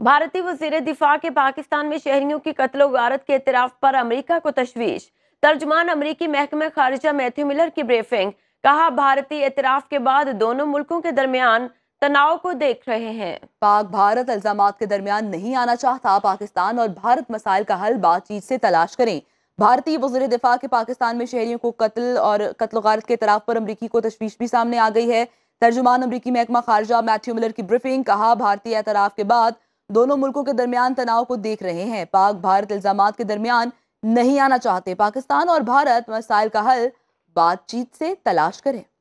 भारतीय वज़ीर दिफा के पाकिस्तान में शहरियों की कत्ल गारत के एतराफ पर अमेरिका को तशवीश। तर्जुमान अमेरिकी महकमा खारिजा मैथ्यू मिलर की ब्रीफिंग। कहा, भारतीय एतराफ के बाद दोनों मुल्कों के दरमियान तनाव को देख रहे हैं। पाक भारत इल्जामात के दरमियान नहीं आना चाहता। पाकिस्तान और भारत मसाइल का हल बातचीत से तलाश करें। भारतीय वज़ीर दिफा के पाकिस्तान में शहरियों को कत्ल और कत्ल गारत के एतराफ पर अमरीकी को तशवीश भी सामने आ गई है। तर्जुमान अमरीकी महकमा खारिजा मैथ्यू मिलर की ब्रीफिंग। कहा, भारतीय एतराफ के बाद दोनों मुल्कों के दरमियान तनाव को देख रहे हैं। पाक भारत इल्जामात के दरमियान नहीं आना चाहते। पाकिस्तान और भारत मसाइल का हल बातचीत से तलाश करें।